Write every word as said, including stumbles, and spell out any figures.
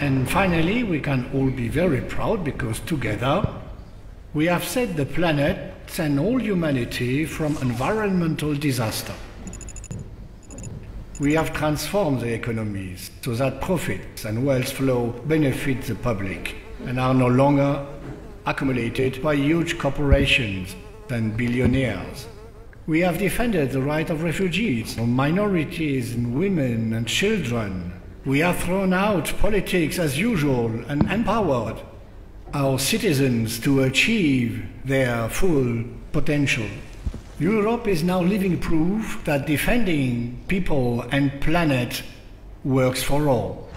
And finally, we can all be very proud because together we have saved the planet and all humanity from environmental disaster. We have transformed the economies so that profits and wealth flow benefit the public and are no longer accumulated by huge corporations and billionaires. We have defended the right of refugees, of minorities and women and children. We have thrown out politics as usual and empowered our citizens to achieve their full potential. Europe is now living proof that defending people and planet works for all.